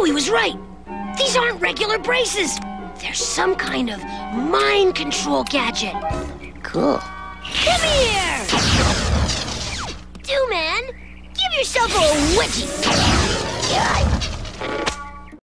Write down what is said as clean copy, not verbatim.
Joey was right. These aren't regular braces. They're some kind of mind control gadget. Cool. Come here! Do, man. Give yourself a wedgie.